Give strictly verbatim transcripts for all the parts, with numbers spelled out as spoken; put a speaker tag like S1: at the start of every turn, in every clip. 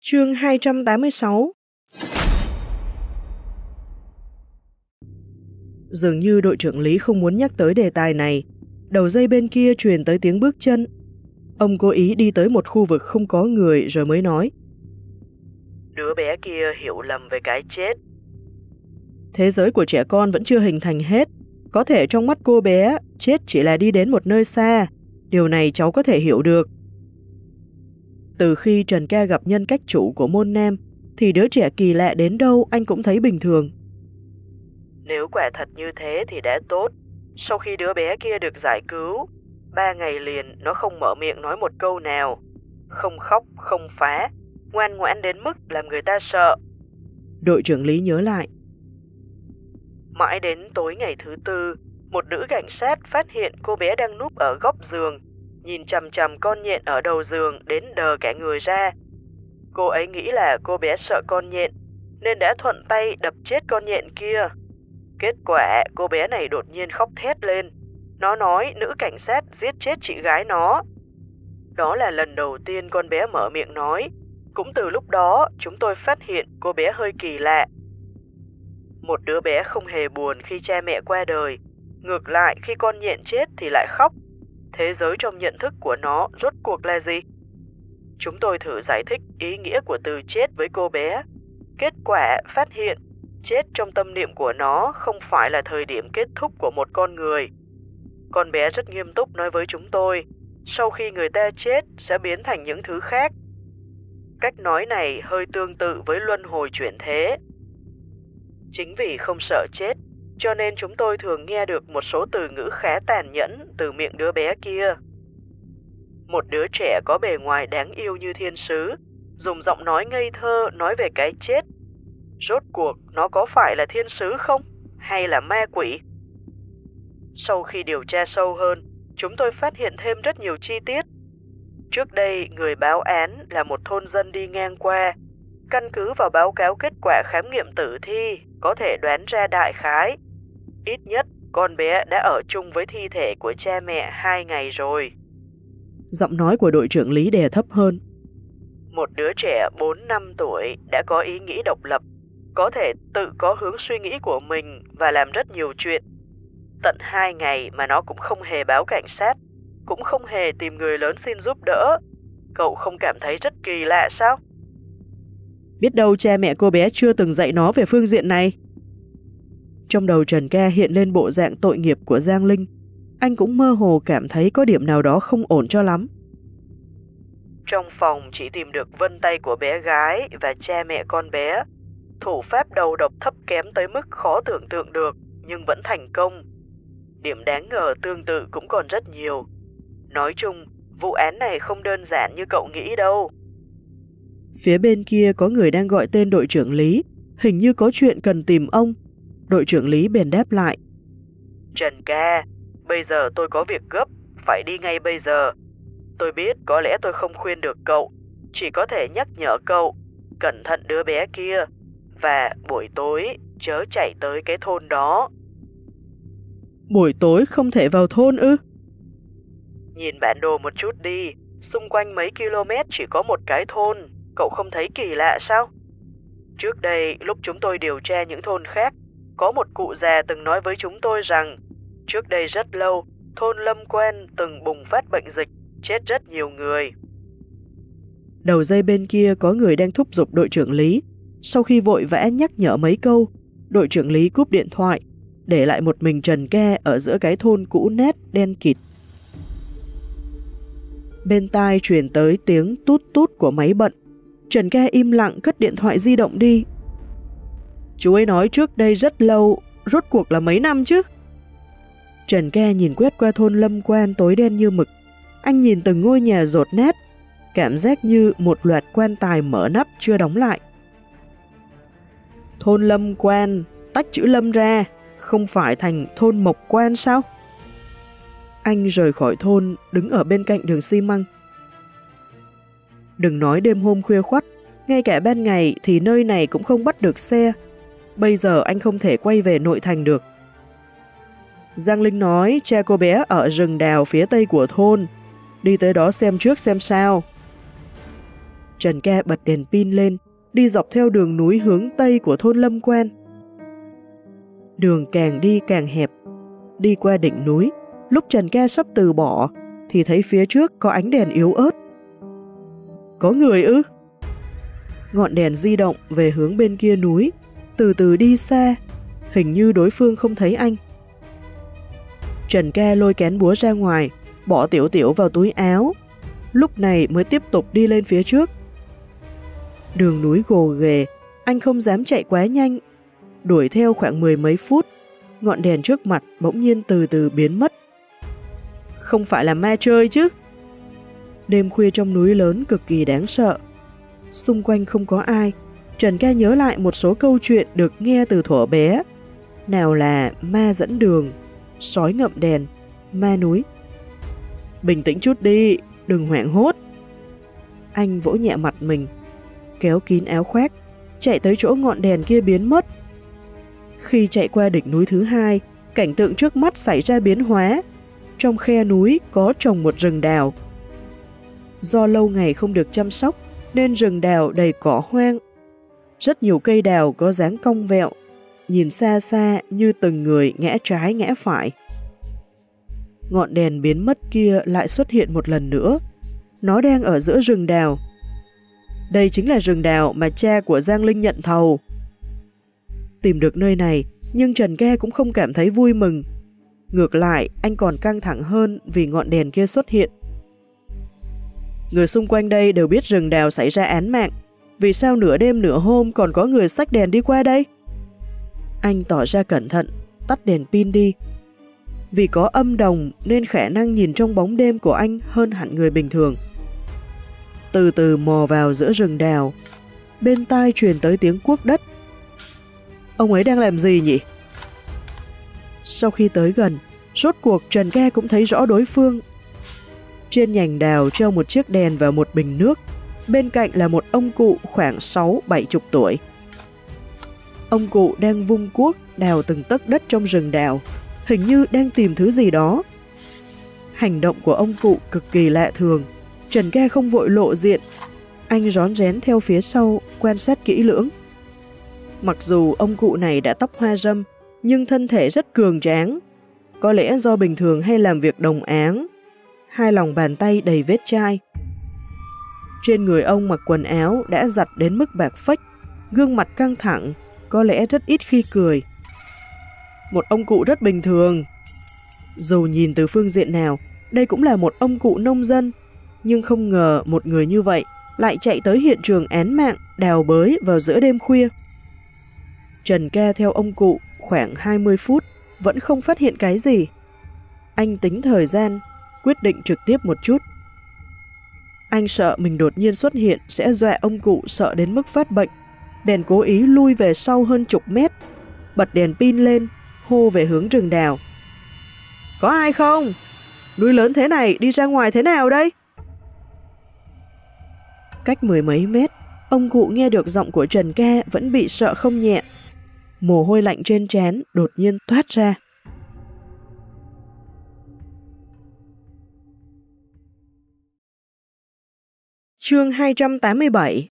S1: Chương hai trăm tám mươi sáu. Dường như đội trưởng Lý không muốn nhắc tới đề tài này. Đầu dây bên kia truyền tới tiếng bước chân. Ông cố ý đi tới một khu vực không có người rồi mới nói:
S2: Đứa bé kia hiểu lầm về cái chết.
S1: Thế giới của trẻ con vẫn chưa hình thành hết. Có thể trong mắt cô bé, chết chỉ là đi đến một nơi xa. Điều này cháu có thể hiểu được. Từ khi Trần Ca gặp nhân cách chủ của môn nam, thì đứa trẻ kỳ lạ đến đâu anh cũng thấy bình thường.
S2: Nếu quả thật như thế thì đã tốt. Sau khi đứa bé kia được giải cứu, ba ngày liền nó không mở miệng nói một câu nào. Không khóc, không phá, ngoan ngoãn đến mức làm người ta sợ.
S1: Đội trưởng Lý nhớ lại.
S2: Mãi đến tối ngày thứ tư, một nữ cảnh sát phát hiện cô bé đang núp ở góc giường, nhìn chằm chằm con nhện ở đầu giường đến đờ cả người ra. Cô ấy nghĩ là cô bé sợ con nhện, nên đã thuận tay đập chết con nhện kia. Kết quả cô bé này đột nhiên khóc thét lên. Nó nói nữ cảnh sát giết chết chị gái nó. Đó là lần đầu tiên con bé mở miệng nói. Cũng từ lúc đó chúng tôi phát hiện cô bé hơi kỳ lạ. Một đứa bé không hề buồn khi cha mẹ qua đời. Ngược lại khi con nhện chết thì lại khóc. Thế giới trong nhận thức của nó rốt cuộc là gì? Chúng tôi thử giải thích ý nghĩa của từ chết với cô bé. Kết quả phát hiện chết trong tâm niệm của nó không phải là thời điểm kết thúc của một con người. Con bé rất nghiêm túc nói với chúng tôi, sau khi người ta chết sẽ biến thành những thứ khác. Cách nói này hơi tương tự với luân hồi chuyển thế. Chính vì không sợ chết, cho nên chúng tôi thường nghe được một số từ ngữ khá tàn nhẫn từ miệng đứa bé kia. Một đứa trẻ có bề ngoài đáng yêu như thiên sứ, dùng giọng nói ngây thơ nói về cái chết. Rốt cuộc nó có phải là thiên sứ không? Hay là ma quỷ? Sau khi điều tra sâu hơn, chúng tôi phát hiện thêm rất nhiều chi tiết. Trước đây, người báo án là một thôn dân đi ngang qua. Căn cứ vào báo cáo kết quả khám nghiệm tử thi, có thể đoán ra đại khái. Ít nhất, con bé đã ở chung với thi thể của cha mẹ hai ngày rồi.
S1: Giọng nói của đội trưởng Lý đè thấp hơn.
S2: Một đứa trẻ bốn năm tuổi đã có ý nghĩ độc lập, có thể tự có hướng suy nghĩ của mình và làm rất nhiều chuyện. Tận hai ngày mà nó cũng không hề báo cảnh sát, cũng không hề tìm người lớn xin giúp đỡ. Cậu không cảm thấy rất kỳ lạ sao?
S1: Biết đâu cha mẹ cô bé chưa từng dạy nó về phương diện này. Trong đầu Trần Ca hiện lên bộ dạng tội nghiệp của Giang Linh. Anh cũng mơ hồ cảm thấy có điểm nào đó không ổn cho lắm.
S2: Trong phòng chỉ tìm được vân tay của bé gái và cha mẹ con bé. Thủ pháp đầu độc thấp kém tới mức khó tưởng tượng được, nhưng vẫn thành công. Điểm đáng ngờ tương tự cũng còn rất nhiều. Nói chung, vụ án này không đơn giản như cậu nghĩ đâu.
S1: Phía bên kia có người đang gọi tên đội trưởng Lý, hình như có chuyện cần tìm ông. Đội trưởng Lý bèn đáp lại.
S2: Trần Ca, bây giờ tôi có việc gấp, phải đi ngay bây giờ. Tôi biết có lẽ tôi không khuyên được cậu, chỉ có thể nhắc nhở cậu, cẩn thận đứa bé kia, và buổi tối chớ chạy tới cái thôn đó.
S1: Buổi tối không thể vào thôn ư?
S2: Nhìn bản đồ một chút đi, xung quanh mấy km chỉ có một cái thôn, cậu không thấy kỳ lạ sao? Trước đây, lúc chúng tôi điều tra những thôn khác, có một cụ già từng nói với chúng tôi rằng, trước đây rất lâu, thôn Lâm Quan từng bùng phát bệnh dịch, chết rất nhiều người.
S1: Đầu dây bên kia có người đang thúc giục đội trưởng Lý. Sau khi vội vã nhắc nhở mấy câu, đội trưởng Lý cúp điện thoại, để lại một mình Trần Ca ở giữa cái thôn cũ nát đen kịt. Bên tai truyền tới tiếng tút tút của máy bận. Trần Ca im lặng cất điện thoại di động đi. Chú ấy nói trước đây rất lâu, rốt cuộc là mấy năm chứ? Trần Ca nhìn quét qua thôn Lâm Quan tối đen như mực. Anh nhìn từng ngôi nhà dột nát, cảm giác như một loạt quan tài mở nắp chưa đóng lại. Thôn Lâm Quan, tách chữ Lâm ra, không phải thành thôn Mộc Quan sao? Anh rời khỏi thôn, đứng ở bên cạnh đường xi măng. Đừng nói đêm hôm khuya khoắt, ngay cả ban ngày thì nơi này cũng không bắt được xe. Bây giờ anh không thể quay về nội thành được. Giang Linh nói cha cô bé ở rừng đào phía tây của thôn. Đi tới đó xem trước xem sao. Trần Ca bật đèn pin lên, đi dọc theo đường núi hướng tây của thôn Lâm Quan. Đường càng đi càng hẹp, đi qua đỉnh núi, lúc Trần Ca sắp từ bỏ, thì thấy phía trước có ánh đèn yếu ớt. Có người ư? Ngọn đèn di động về hướng bên kia núi, từ từ đi xa, hình như đối phương không thấy anh. Trần Ca lôi kén búa ra ngoài, bỏ Tiểu Tiểu vào túi áo, lúc này mới tiếp tục đi lên phía trước. Đường núi gồ ghề, anh không dám chạy quá nhanh, đuổi theo khoảng mười mấy phút, ngọn đèn trước mặt bỗng nhiên từ từ biến mất. Không phải là ma chơi chứ? Đêm khuya trong núi lớn cực kỳ đáng sợ. Xung quanh không có ai, Trần Ca nhớ lại một số câu chuyện được nghe từ thuở bé. Nào là ma dẫn đường, sói ngậm đèn, ma núi. Bình tĩnh chút đi, đừng hoảng hốt. Anh vỗ nhẹ mặt mình, kéo kín áo khoác, chạy tới chỗ ngọn đèn kia biến mất. Khi chạy qua đỉnh núi thứ hai, cảnh tượng trước mắt xảy ra biến hóa. Trong khe núi có trồng một rừng đào. Do lâu ngày không được chăm sóc, nên rừng đào đầy cỏ hoang. Rất nhiều cây đào có dáng cong vẹo, nhìn xa xa như từng người ngã trái ngã phải. Ngọn đèn biến mất kia lại xuất hiện một lần nữa. Nó đang ở giữa rừng đào. Đây chính là rừng đào mà cha của Giang Linh nhận thầu. Tìm được nơi này, nhưng Trần Ca cũng không cảm thấy vui mừng. Ngược lại, anh còn căng thẳng hơn vì ngọn đèn kia xuất hiện. Người xung quanh đây đều biết rừng đào xảy ra án mạng. Vì sao nửa đêm nửa hôm còn có người xách đèn đi qua đây? Anh tỏ ra cẩn thận, tắt đèn pin đi. Vì có âm đồng nên khả năng nhìn trong bóng đêm của anh hơn hẳn người bình thường. Từ từ mò vào giữa rừng đào, bên tai truyền tới tiếng cuốc đất. Ông ấy đang làm gì nhỉ? Sau khi tới gần, rốt cuộc Trần Ca cũng thấy rõ đối phương. Trên nhành đào treo một chiếc đèn và một bình nước, bên cạnh là một ông cụ khoảng sáu bảy chục tuổi. Ông cụ đang vung cuốc đào từng tấc đất trong rừng đào, hình như đang tìm thứ gì đó. Hành động của ông cụ cực kỳ lạ thường. Trần Ca không vội lộ diện, anh rón rén theo phía sau, quan sát kỹ lưỡng. Mặc dù ông cụ này đã tóc hoa râm, nhưng thân thể rất cường tráng. Có lẽ do bình thường hay làm việc đồng áng, hai lòng bàn tay đầy vết chai. Trên người ông mặc quần áo đã giặt đến mức bạc phách, gương mặt căng thẳng, có lẽ rất ít khi cười. Một ông cụ rất bình thường. Dù nhìn từ phương diện nào, đây cũng là một ông cụ nông dân, nhưng không ngờ một người như vậy lại chạy tới hiện trường án mạng đào bới vào giữa đêm khuya. Trần Ca theo ông cụ khoảng hai mươi phút, vẫn không phát hiện cái gì. Anh tính thời gian, quyết định trực tiếp một chút. Anh sợ mình đột nhiên xuất hiện sẽ dọa ông cụ sợ đến mức phát bệnh, bèn cố ý lui về sau hơn chục mét, bật đèn pin lên, hô về hướng rừng đào. Có ai không? Núi lớn thế này đi ra ngoài thế nào đây? Cách mười mấy mét, ông cụ nghe được giọng của Trần Ca vẫn bị sợ không nhẹ. Mồ hôi lạnh trên trán đột nhiên toát ra. Chương hai trăm tám mươi bảy.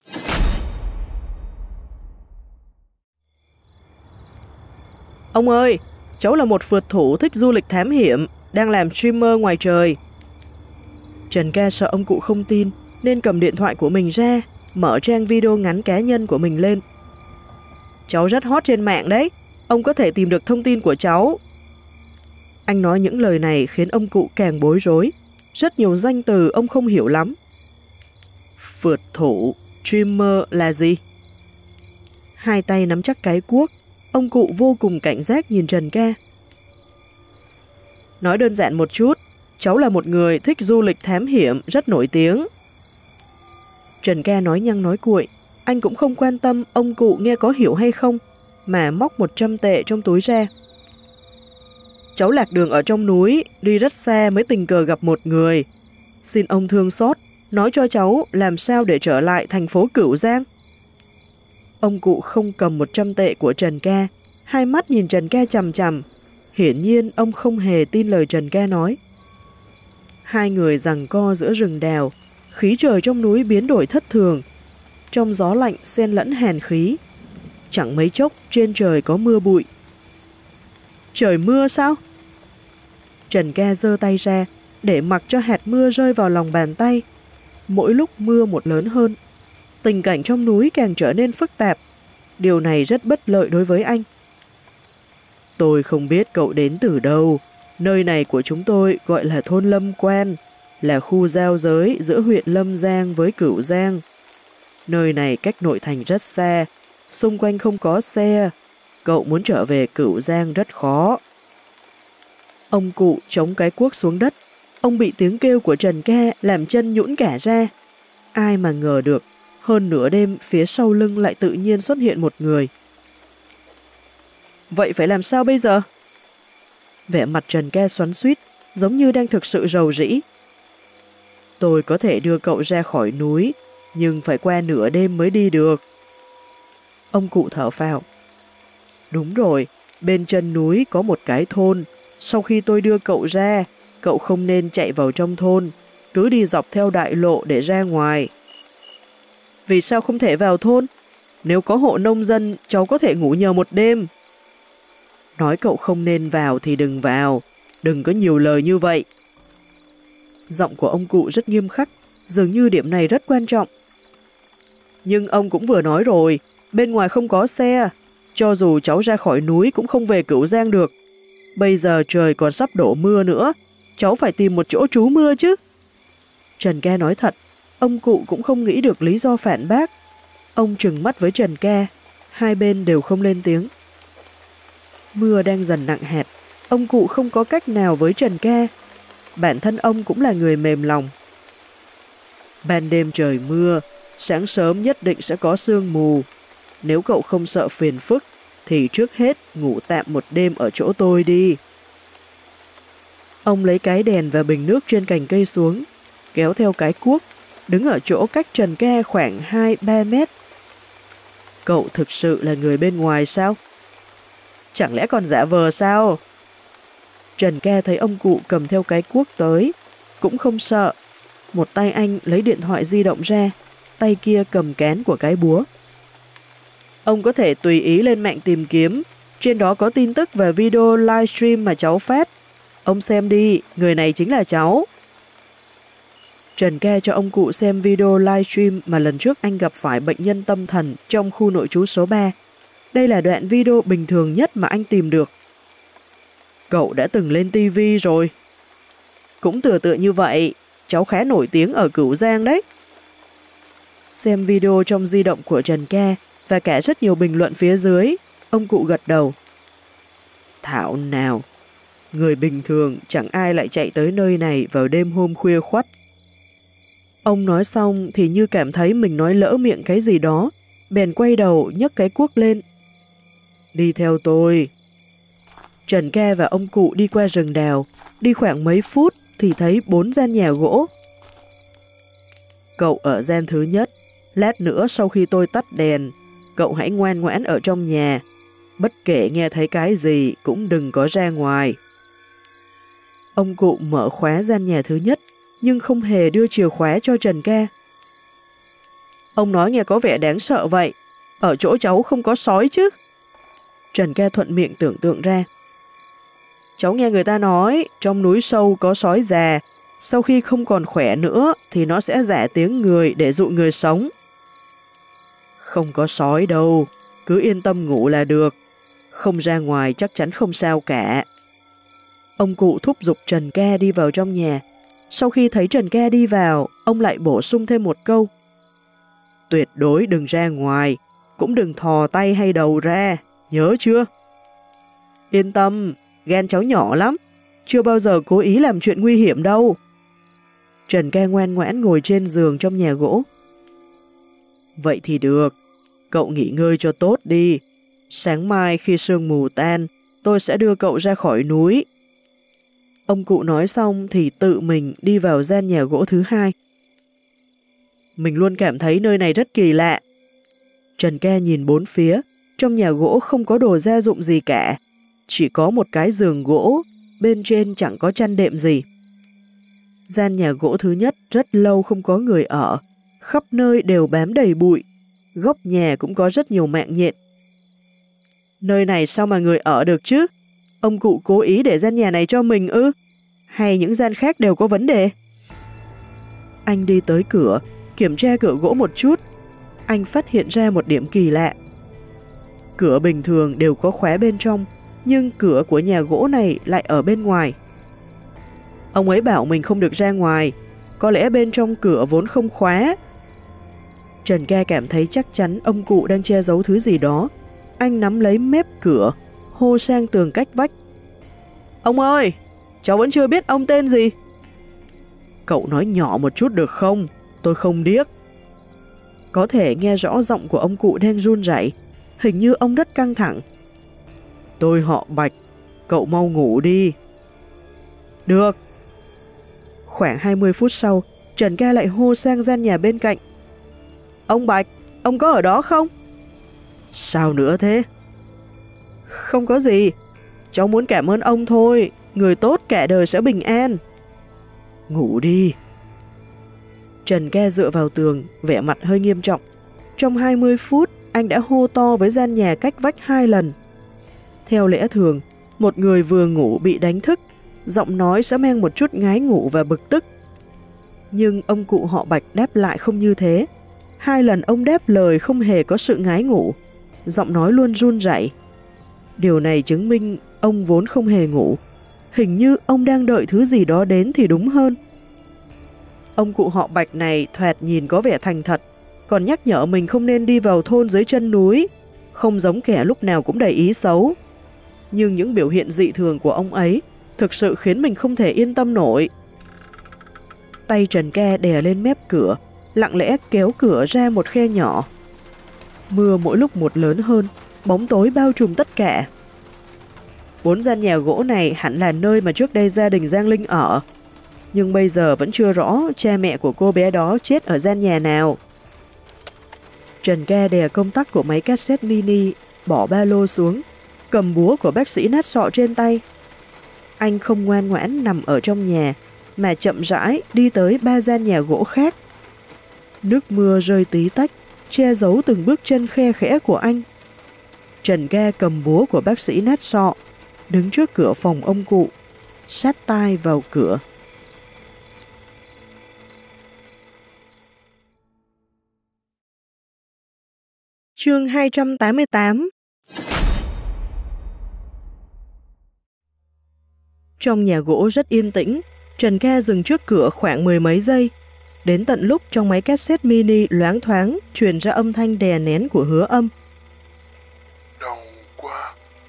S1: Ông ơi, cháu là một phượt thủ thích du lịch thám hiểm, đang làm streamer ngoài trời. Trần Ca sợ ông cụ không tin, nên cầm điện thoại của mình ra, mở trang video ngắn cá nhân của mình lên. Cháu rất hot trên mạng đấy, ông có thể tìm được thông tin của cháu. Anh nói những lời này khiến ông cụ càng bối rối, rất nhiều danh từ ông không hiểu lắm. Phượt thủ, streamer là gì? Hai tay nắm chắc cái cuốc, ông cụ vô cùng cảnh giác nhìn Trần Ca. Nói đơn giản một chút, cháu là một người thích du lịch thám hiểm rất nổi tiếng. Trần Ca nói nhăng nói cuội, anh cũng không quan tâm ông cụ nghe có hiểu hay không, mà móc một trăm tệ trong túi ra. Cháu lạc đường ở trong núi, đi rất xa mới tình cờ gặp một người. Xin ông thương xót, nói cho cháu làm sao để trở lại thành phố Cửu Giang. Ông cụ không cầm một trăm tệ của Trần Ca, hai mắt nhìn Trần Ca chằm chằm. Hiển nhiên ông không hề tin lời Trần Ca nói. Hai người giằng co giữa rừng đào, Khí trời trong núi biến đổi thất thường, trong gió lạnh xen lẫn hàn khí. Chẳng mấy chốc trên trời có mưa bụi. Trời mưa sao? Trần Ca giơ tay ra để mặc cho hạt mưa rơi vào lòng bàn tay. Mỗi lúc mưa một lớn hơn. Tình cảnh trong núi càng trở nên phức tạp. Điều này rất bất lợi đối với anh. Tôi không biết cậu đến từ đâu. Nơi này của chúng tôi gọi là thôn Lâm Quan, là khu giao giới giữa huyện Lâm Giang với Cửu Giang. Nơi này cách nội thành rất xa, xung quanh không có xe. Cậu muốn trở về Cửu Giang rất khó. Ông cụ chống cái cuốc xuống đất. Ông bị tiếng kêu của Trần Ca làm chân nhũn cả ra. Ai mà ngờ được, hơn nửa đêm phía sau lưng lại tự nhiên xuất hiện một người. Vậy phải làm sao bây giờ? Vẻ mặt Trần Ca xoắn xuýt, giống như đang thực sự rầu rĩ. Tôi có thể đưa cậu ra khỏi núi, nhưng phải qua nửa đêm mới đi được. Ông cụ thở phào. Đúng rồi, bên chân núi có một cái thôn. Sau khi tôi đưa cậu ra, cậu không nên chạy vào trong thôn, cứ đi dọc theo đại lộ để ra ngoài. Vì sao không thể vào thôn? Nếu có hộ nông dân, cháu có thể ngủ nhờ một đêm. Nói cậu không nên vào thì đừng vào, đừng có nhiều lời như vậy. Giọng của ông cụ rất nghiêm khắc, dường như điểm này rất quan trọng. Nhưng ông cũng vừa nói rồi, bên ngoài không có xe, cho dù cháu ra khỏi núi cũng không về Cửu Giang được. Bây giờ trời còn sắp đổ mưa nữa, cháu phải tìm một chỗ trú mưa chứ. Trần Ca nói thật, ông cụ cũng không nghĩ được lý do phản bác. Ông trừng mắt với Trần Ca, hai bên đều không lên tiếng. Mưa đang dần nặng hạt, ông cụ không có cách nào với Trần Ca. Bản thân ông cũng là người mềm lòng. Ban đêm trời mưa, sáng sớm nhất định sẽ có sương mù. Nếu cậu không sợ phiền phức, thì trước hết ngủ tạm một đêm ở chỗ tôi đi. Ông lấy cái đèn và bình nước trên cành cây xuống, kéo theo cái cuốc, đứng ở chỗ cách Trần Ca khoảng hai ba mét. Cậu thực sự là người bên ngoài sao? Chẳng lẽ còn giả vờ sao? Trần Ca thấy ông cụ cầm theo cái cuốc tới, cũng không sợ. Một tay anh lấy điện thoại di động ra, tay kia cầm cán của cái búa. Ông có thể tùy ý lên mạng tìm kiếm, trên đó có tin tức về video livestream mà cháu phát. Ông xem đi, người này chính là cháu. Trần Ca cho ông cụ xem video livestream mà lần trước anh gặp phải bệnh nhân tâm thần trong khu nội trú số ba. Đây là đoạn video bình thường nhất mà anh tìm được. Cậu đã từng lên ti vi rồi. Cũng tựa tựa như vậy, cháu khá nổi tiếng ở Cửu Giang đấy. Xem video trong di động của Trần Ca và cả rất nhiều bình luận phía dưới, ông cụ gật đầu. Thảo nào, người bình thường chẳng ai lại chạy tới nơi này vào đêm hôm khuya khoắt. Ông nói xong thì như cảm thấy mình nói lỡ miệng cái gì đó, bèn quay đầu nhấc cái cuốc lên. Đi theo tôi. Trần Ca và ông cụ đi qua rừng đào, đi khoảng mấy phút thì thấy bốn gian nhà gỗ. Cậu ở gian thứ nhất, lát nữa sau khi tôi tắt đèn, cậu hãy ngoan ngoãn ở trong nhà, bất kể nghe thấy cái gì cũng đừng có ra ngoài. Ông cụ mở khóa gian nhà thứ nhất, nhưng không hề đưa chìa khóa cho Trần Ca. Ông nói nghe có vẻ đáng sợ vậy, ở chỗ cháu không có sói chứ? Trần Ca thuận miệng tưởng tượng ra. Cháu nghe người ta nói, trong núi sâu có sói già, sau khi không còn khỏe nữa thì nó sẽ giả tiếng người để dụ người sống. Không có sói đâu, cứ yên tâm ngủ là được, không ra ngoài chắc chắn không sao cả. Ông cụ thúc giục Trần Ca đi vào trong nhà. Sau khi thấy Trần Ca đi vào, ông lại bổ sung thêm một câu. Tuyệt đối đừng ra ngoài, cũng đừng thò tay hay đầu ra, nhớ chưa? Yên tâm, gan cháu nhỏ lắm, chưa bao giờ cố ý làm chuyện nguy hiểm đâu. Trần Ca ngoan ngoãn ngồi trên giường trong nhà gỗ. Vậy thì được, cậu nghỉ ngơi cho tốt đi. Sáng mai khi sương mù tan, tôi sẽ đưa cậu ra khỏi núi. Ông cụ nói xong thì tự mình đi vào gian nhà gỗ thứ hai. Mình luôn cảm thấy nơi này rất kỳ lạ. Trần Ca nhìn bốn phía, trong nhà gỗ không có đồ gia dụng gì cả, chỉ có một cái giường gỗ, bên trên chẳng có chăn đệm gì. Gian nhà gỗ thứ nhất rất lâu không có người ở, khắp nơi đều bám đầy bụi, góc nhà cũng có rất nhiều mạng nhện. Nơi này sao mà người ở được chứ? Ông cụ cố ý để gian nhà này cho mình ư? Hay những gian khác đều có vấn đề? Anh đi tới cửa, kiểm tra cửa gỗ một chút. Anh phát hiện ra một điểm kỳ lạ. Cửa bình thường đều có khóa bên trong, nhưng cửa của nhà gỗ này lại ở bên ngoài. Ông ấy bảo mình không được ra ngoài, có lẽ bên trong cửa vốn không khóa. Trần Ca cảm thấy chắc chắn ông cụ đang che giấu thứ gì đó. Anh nắm lấy mép cửa, hô sang tường cách vách. Ông ơi, cháu vẫn chưa biết ông tên gì. Cậu nói nhỏ một chút được không? Tôi không điếc. Có thể nghe rõ giọng của ông cụ đang run rẩy, hình như ông rất căng thẳng. Tôi họ Bạch, cậu mau ngủ đi. Được. Khoảng hai mươi phút sau, Trần Ca lại hô sang gian nhà bên cạnh. Ông Bạch, ông có ở đó không? Sao nữa thế? Không có gì, cháu muốn cảm ơn ông thôi, người tốt cả đời sẽ bình an. Ngủ đi. Trần Ca dựa vào tường, vẻ mặt hơi nghiêm trọng. Trong hai mươi phút, anh đã hô to với gian nhà cách vách hai lần. Theo lẽ thường, một người vừa ngủ bị đánh thức, giọng nói sẽ mang một chút ngái ngủ và bực tức. Nhưng ông cụ họ Bạch đáp lại không như thế. Hai lần ông đáp lời không hề có sự ngái ngủ, giọng nói luôn run rẩy. Điều này chứng minh ông vốn không hề ngủ. Hình như ông đang đợi thứ gì đó đến thì đúng hơn. Ông cụ họ Bạch này thoạt nhìn có vẻ thành thật, còn nhắc nhở mình không nên đi vào thôn dưới chân núi, không giống kẻ lúc nào cũng đầy ý xấu. Nhưng những biểu hiện dị thường của ông ấy thực sự khiến mình không thể yên tâm nổi. Tay Trần Ca đè lên mép cửa, lặng lẽ kéo cửa ra một khe nhỏ. Mưa mỗi lúc một lớn hơn, bóng tối bao trùm tất cả. Bốn gian nhà gỗ này hẳn là nơi mà trước đây gia đình Giang Linh ở, nhưng bây giờ vẫn chưa rõ cha mẹ của cô bé đó chết ở gian nhà nào. Trần Ca đè công tắc của máy cassette mini, bỏ ba lô xuống, cầm búa của bác sĩ nát sọ trên tay. Anh không ngoan ngoãn nằm ở trong nhà, mà chậm rãi đi tới ba gian nhà gỗ khác. Nước mưa rơi tí tách, che giấu từng bước chân khe khẽ của anh. Trần Ca cầm búa của bác sĩ nát sọ, đứng trước cửa phòng ông cụ, sát tai vào cửa. Chương hai trăm tám mươi tám. Trong nhà gỗ rất yên tĩnh, Trần Ca dừng trước cửa khoảng mười mấy giây, đến tận lúc trong máy cassette mini loáng thoáng truyền ra âm thanh đè nén của Hứa Âm.
S3: Đau quá.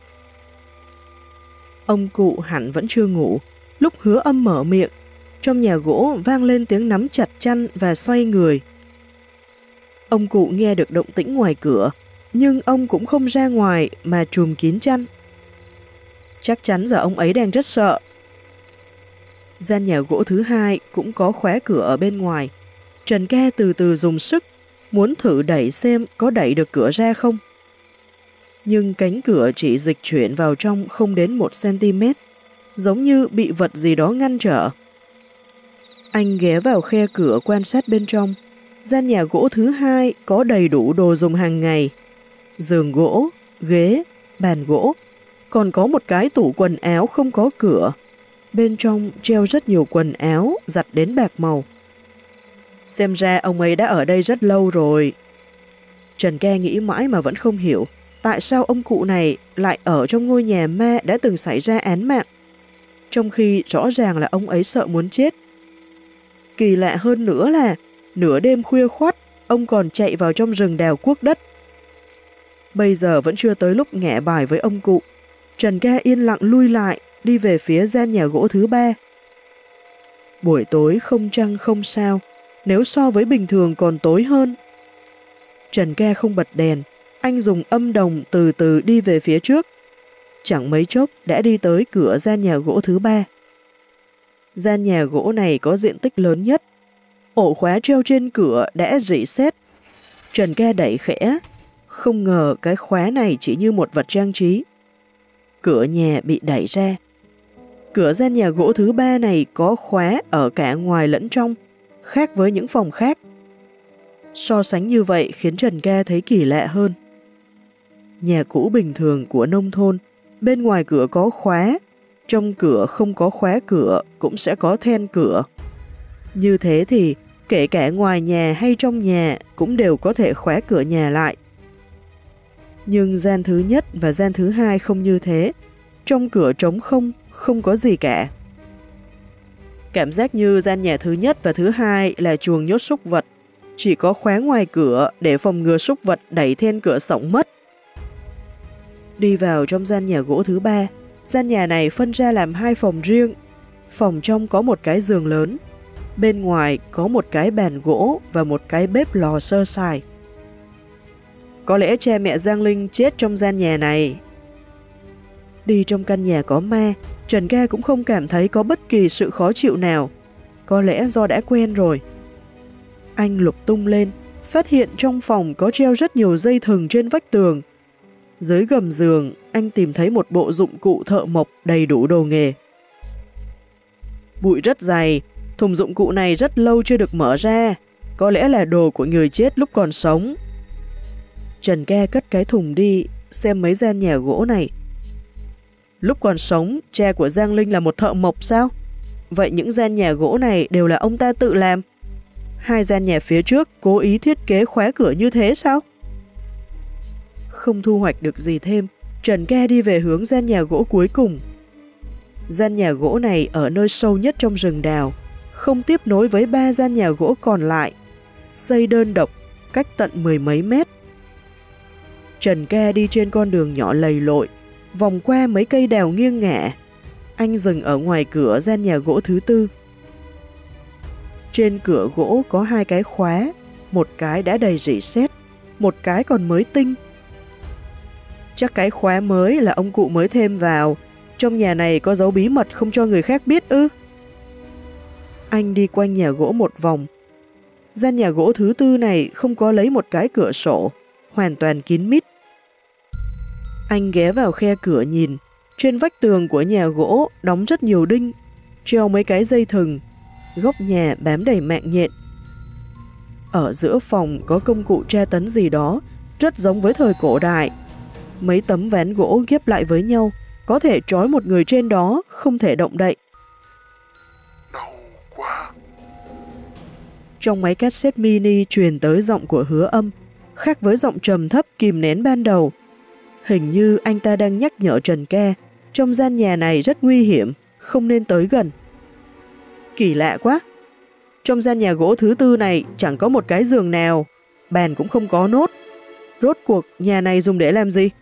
S1: Ông cụ hẳn vẫn chưa ngủ. Lúc Hứa Âm mở miệng, trong nhà gỗ vang lên tiếng nắm chặt chăn và xoay người. Ông cụ nghe được động tĩnh ngoài cửa, nhưng ông cũng không ra ngoài mà trùm kín chăn. Chắc chắn giờ ông ấy đang rất sợ. Gian nhà gỗ thứ hai cũng có khóa cửa ở bên ngoài. Trần Ca từ từ dùng sức, muốn thử đẩy xem có đẩy được cửa ra không. Nhưng cánh cửa chỉ dịch chuyển vào trong không đến một xăng-ti-mét, giống như bị vật gì đó ngăn trở. Anh ghé vào khe cửa quan sát bên trong. Gian nhà gỗ thứ hai có đầy đủ đồ dùng hàng ngày. Giường gỗ, ghế, bàn gỗ. Còn có một cái tủ quần áo không có cửa. Bên trong treo rất nhiều quần áo giặt đến bạc màu. Xem ra ông ấy đã ở đây rất lâu rồi. Trần Ca nghĩ mãi mà vẫn không hiểu tại sao ông cụ này lại ở trong ngôi nhà ma đã từng xảy ra án mạng, trong khi rõ ràng là ông ấy sợ muốn chết. Kỳ lạ hơn nữa là nửa đêm khuya khoắt, ông còn chạy vào trong rừng đào cuốc đất. Bây giờ vẫn chưa tới lúc ngả bài với ông cụ. Trần Ca yên lặng lui lại, đi về phía gian nhà gỗ thứ ba. Buổi tối không trăng không sao, nếu so với bình thường còn tối hơn. Trần Ca không bật đèn, anh dùng âm đồng từ từ đi về phía trước. Chẳng mấy chốc đã đi tới cửa gian nhà gỗ thứ ba. Gian nhà gỗ này có diện tích lớn nhất. Ổ khóa treo trên cửa đã rỉ sét. Trần Ca đẩy khẽ, không ngờ cái khóa này chỉ như một vật trang trí. Cửa nhà bị đẩy ra. Cửa gian nhà gỗ thứ ba này có khóa ở cả ngoài lẫn trong, khác với những phòng khác. So sánh như vậy khiến Trần Ca thấy kỳ lạ hơn. Nhà cũ bình thường của nông thôn, bên ngoài cửa có khóa, trong cửa không có khóa cửa cũng sẽ có then cửa. Như thế thì kể cả ngoài nhà hay trong nhà cũng đều có thể khóa cửa nhà lại. Nhưng gian thứ nhất và gian thứ hai không như thế, trong cửa trống không, không có gì cả. Cảm giác như gian nhà thứ nhất và thứ hai là chuồng nhốt súc vật, chỉ có khóa ngoài cửa để phòng ngừa súc vật đẩy then cửa sổng mất. Đi vào trong gian nhà gỗ thứ ba, gian nhà này phân ra làm hai phòng riêng. Phòng trong có một cái giường lớn, bên ngoài có một cái bàn gỗ và một cái bếp lò sơ sài. Có lẽ cha mẹ Giang Linh chết trong gian nhà này. Đi trong căn nhà có ma, Trần Ca cũng không cảm thấy có bất kỳ sự khó chịu nào. Có lẽ do đã quen rồi. Anh lục tung lên, phát hiện trong phòng có treo rất nhiều dây thừng trên vách tường. Dưới gầm giường, anh tìm thấy một bộ dụng cụ thợ mộc đầy đủ đồ nghề. Bụi rất dày, thùng dụng cụ này rất lâu chưa được mở ra, có lẽ là đồ của người chết lúc còn sống. Trần Ca cất cái thùng đi, xem mấy gian nhà gỗ này. Lúc còn sống, cha của Giang Linh là một thợ mộc sao? Vậy những gian nhà gỗ này đều là ông ta tự làm? Hai gian nhà phía trước cố ý thiết kế khóa cửa như thế sao? Không thu hoạch được gì thêm, Trần Ca đi về hướng gian nhà gỗ cuối cùng. Gian nhà gỗ này ở nơi sâu nhất trong rừng đào, không tiếp nối với ba gian nhà gỗ còn lại, xây đơn độc, cách tận mười mấy mét. Trần Ca đi trên con đường nhỏ lầy lội, vòng qua mấy cây đào nghiêng ngả. Anh dừng ở ngoài cửa gian nhà gỗ thứ tư. Trên cửa gỗ có hai cái khóa, một cái đã đầy rỉ sét, một cái còn mới tinh. Chắc cái khóa mới là ông cụ mới thêm vào, trong nhà này có dấu bí mật không cho người khác biết ư? Anh đi quanh nhà gỗ một vòng. Gian nhà gỗ thứ tư này không có lấy một cái cửa sổ, hoàn toàn kín mít. Anh ghé vào khe cửa nhìn, trên vách tường của nhà gỗ đóng rất nhiều đinh, treo mấy cái dây thừng, góc nhà bám đầy mạng nhện. Ở giữa phòng có công cụ tra tấn gì đó, rất giống với thời cổ đại. Mấy tấm ván gỗ ghép lại với nhau, có thể trói một người trên đó, không thể động đậy.
S3: Đau quá.
S1: Trong máy cassette mini truyền tới giọng của Hứa Âm, khác với giọng trầm thấp kìm nén ban đầu. Hình như anh ta đang nhắc nhở Trần Ca, trong gian nhà này rất nguy hiểm, không nên tới gần. Kỳ lạ quá. Trong gian nhà gỗ thứ tư này chẳng có một cái giường nào, bàn cũng không có nốt. Rốt cuộc nhà này dùng để làm gì?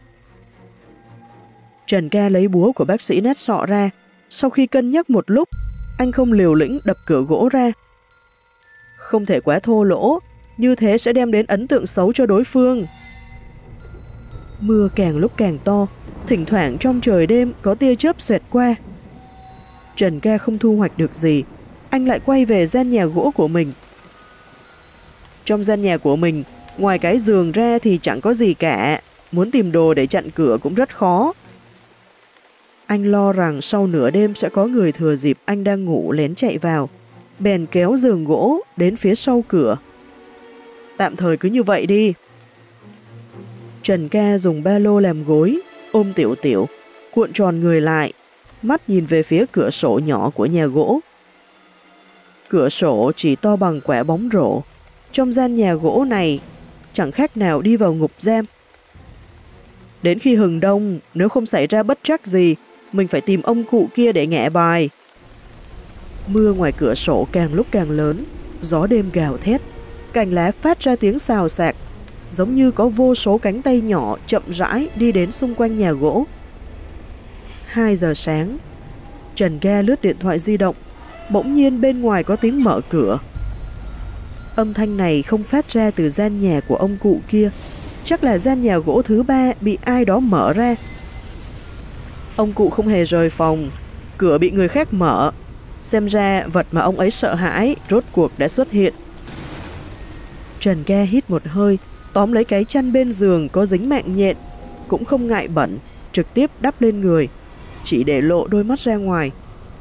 S1: Trần Ca lấy búa của bác sĩ nát sọ ra. Sau khi cân nhắc một lúc, anh không liều lĩnh đập cửa gỗ ra. Không thể quá thô lỗ, như thế sẽ đem đến ấn tượng xấu cho đối phương. Mưa càng lúc càng to, thỉnh thoảng trong trời đêm có tia chớp xoẹt qua. Trần Ca không thu hoạch được gì, anh lại quay về gian nhà gỗ của mình. Trong gian nhà của mình, ngoài cái giường ra thì chẳng có gì cả, muốn tìm đồ để chặn cửa cũng rất khó. Anh lo rằng sau nửa đêm sẽ có người thừa dịp anh đang ngủ lén chạy vào, bèn kéo giường gỗ đến phía sau cửa. Tạm thời cứ như vậy đi. Trần Ca dùng ba lô làm gối, ôm Tiểu Tiểu, cuộn tròn người lại, mắt nhìn về phía cửa sổ nhỏ của nhà gỗ. Cửa sổ chỉ to bằng quả bóng rổ, trong gian nhà gỗ này chẳng khác nào đi vào ngục giam. Đến khi hừng đông, nếu không xảy ra bất trắc gì, mình phải tìm ông cụ kia để ngả bài. Mưa ngoài cửa sổ càng lúc càng lớn, gió đêm gào thét, cành lá phát ra tiếng xào xạc, giống như có vô số cánh tay nhỏ chậm rãi đi đến xung quanh nhà gỗ. Hai giờ sáng, Trần Ca lướt điện thoại di động, bỗng nhiên bên ngoài có tiếng mở cửa. Âm thanh này không phát ra từ gian nhà của ông cụ kia, chắc là gian nhà gỗ thứ ba bị ai đó mở ra. Ông cụ không hề rời phòng, cửa bị người khác mở, xem ra vật mà ông ấy sợ hãi rốt cuộc đã xuất hiện. Trần Ca hít một hơi, tóm lấy cái chăn bên giường có dính mạng nhện, cũng không ngại bẩn, trực tiếp đắp lên người, chỉ để lộ đôi mắt ra ngoài.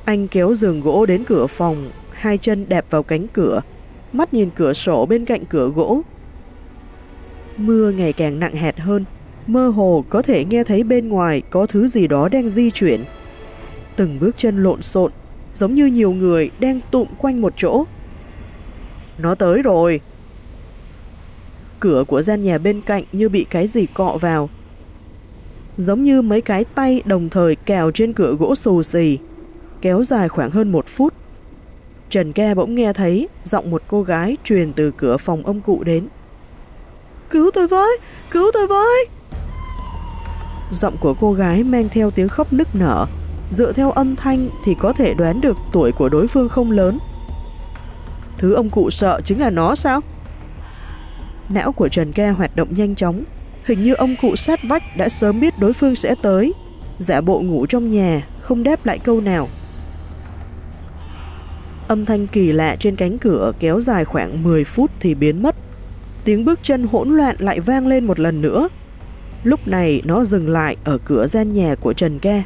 S1: Anh kéo giường gỗ đến cửa phòng, hai chân đạp vào cánh cửa, mắt nhìn cửa sổ bên cạnh cửa gỗ. Mưa ngày càng nặng hạt hơn, mơ hồ có thể nghe thấy bên ngoài có thứ gì đó đang di chuyển. Từng bước chân lộn xộn, giống như nhiều người đang tụm quanh một chỗ. Nó tới rồi. Cửa của gian nhà bên cạnh như bị cái gì cọ vào, giống như mấy cái tay đồng thời cào trên cửa gỗ xù xì, kéo dài khoảng hơn một phút. Trần Ca bỗng nghe thấy giọng một cô gái truyền từ cửa phòng ông cụ đến. Cứu tôi với, cứu tôi với. Giọng của cô gái mang theo tiếng khóc nức nở, dựa theo âm thanh thì có thể đoán được tuổi của đối phương không lớn. Thứ ông cụ sợ chính là nó sao? Não của Trần Ca hoạt động nhanh chóng, hình như ông cụ sát vách đã sớm biết đối phương sẽ tới, giả bộ ngủ trong nhà, không đáp lại câu nào. Âm thanh kỳ lạ trên cánh cửa kéo dài khoảng mười phút thì biến mất. Tiếng bước chân hỗn loạn lại vang lên một lần nữa. Lúc này nó dừng lại ở cửa gian nhà của Trần Ca.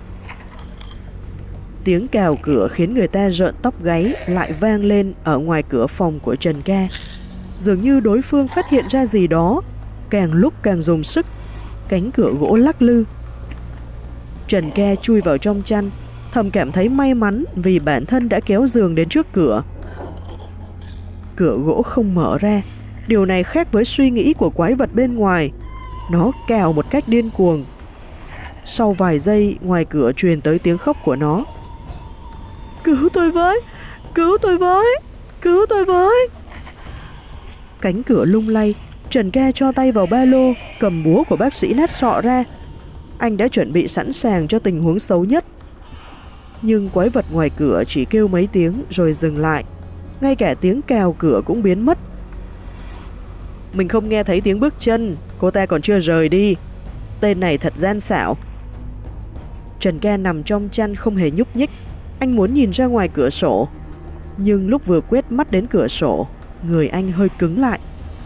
S1: Tiếng cào cửa khiến người ta rợn tóc gáy lại vang lên ở ngoài cửa phòng của Trần Ca. Dường như đối phương phát hiện ra gì đó, càng lúc càng dùng sức, cánh cửa gỗ lắc lư. Trần Ca chui vào trong chăn, thầm cảm thấy may mắn vì bản thân đã kéo giường đến trước cửa. Cửa gỗ không mở ra, điều này khác với suy nghĩ của quái vật bên ngoài. Nó cào một cách điên cuồng. Sau vài giây, ngoài cửa truyền tới tiếng khóc của nó. Cứu tôi với, cứu tôi với, cứu tôi với. Cánh cửa lung lay, Trần Ca cho tay vào ba lô, cầm búa của bác sĩ nát sọ ra. Anh đã chuẩn bị sẵn sàng cho tình huống xấu nhất. Nhưng quái vật ngoài cửa chỉ kêu mấy tiếng rồi dừng lại. Ngay cả tiếng cào cửa cũng biến mất. Mình không nghe thấy tiếng bước chân, cô ta còn chưa rời đi. Tên này thật gian xảo. Trần Ca nằm trong chăn không hề nhúc nhích. Anh muốn nhìn ra ngoài cửa sổ, nhưng lúc vừa quét mắt đến cửa sổ, người anh hơi cứng lại.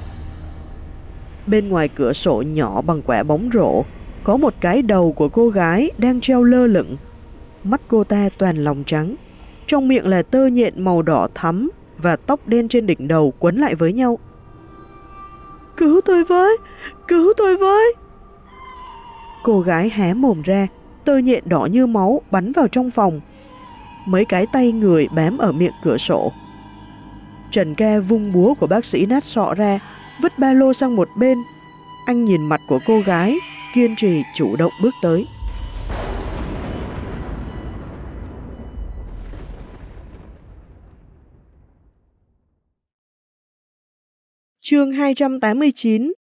S1: Bên ngoài cửa sổ nhỏ bằng quả bóng rổ, có một cái đầu của cô gái đang treo lơ lửng. Mắt cô ta toàn lòng trắng, trong miệng là tơ nhện màu đỏ thắm và tóc đen trên đỉnh đầu quấn lại với nhau. Cứu tôi với, cứu tôi với. Cô gái hé mồm ra, tơ nhện đỏ như máu bắn vào trong phòng. Mấy cái tay người bám ở miệng cửa sổ. Trần Ca vung búa của bác sĩ nát sọ ra, vứt ba lô sang một bên. Anh nhìn mặt của cô gái, kiên trì chủ động bước tới. Chương hai trăm tám mươi chín.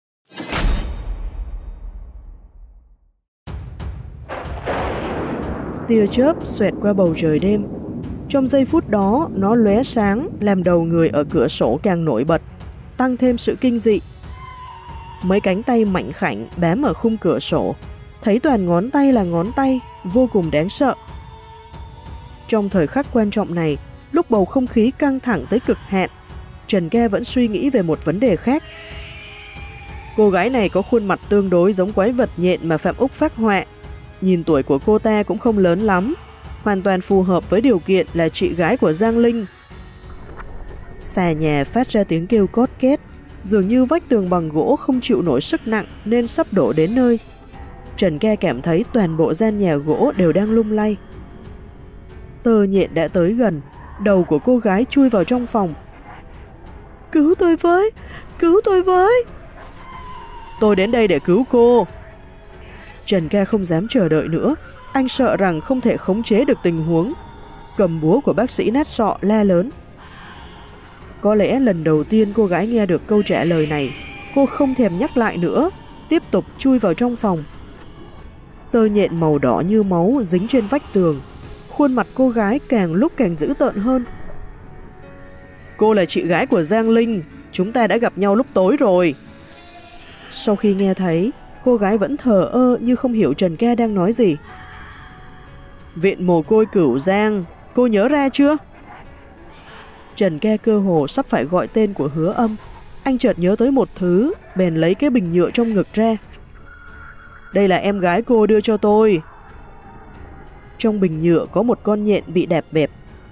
S1: Tia chớp xoẹt qua bầu trời đêm. Trong giây phút đó, nó lóe sáng làm đầu người ở cửa sổ càng nổi bật, tăng thêm sự kinh dị. Mấy cánh tay mảnh khảnh bám ở khung cửa sổ, thấy toàn ngón tay là ngón tay, vô cùng đáng sợ. Trong thời khắc quan trọng này, lúc bầu không khí căng thẳng tới cực hạn, Trần Ca vẫn suy nghĩ về một vấn đề khác. Cô gái này có khuôn mặt tương đối giống quái vật nhện mà Phạm Úc phác họa. Nhìn tuổi của cô ta cũng không lớn lắm, hoàn toàn phù hợp với điều kiện là chị gái của Giang Linh. Xà nhà phát ra tiếng kêu cót két, dường như vách tường bằng gỗ không chịu nổi sức nặng nên sắp đổ đến nơi. Trần Ca cảm thấy toàn bộ gian nhà gỗ đều đang lung lay. Tơ nhện đã tới gần, đầu của cô gái chui vào trong phòng. Cứu tôi với, cứu tôi với. Tôi đến đây để cứu cô. Trần Ca không dám chờ đợi nữa, anh sợ rằng không thể khống chế được tình huống. Cầm búa của bác sĩ nát sọ la lớn. Có lẽ lần đầu tiên cô gái nghe được câu trả lời này, cô không thèm nhắc lại nữa, tiếp tục chui vào trong phòng. Tơ nhện màu đỏ như máu dính trên vách tường, khuôn mặt cô gái càng lúc càng dữ tợn hơn. Cô là chị gái của Giang Linh, chúng ta đã gặp nhau lúc tối rồi. Sau khi nghe thấy, cô gái vẫn thờ ơ như không hiểu Trần Ca đang nói gì. Viện mồ côi Cửu Giang, cô nhớ ra chưa? Trần Ca cơ hồ sắp phải gọi tên của Hứa Âm. Anh chợt nhớ tới một thứ, bèn lấy cái bình nhựa trong ngực ra. Đây là em gái cô đưa cho tôi. Trong bình nhựa có một con nhện bị đạp bẹp,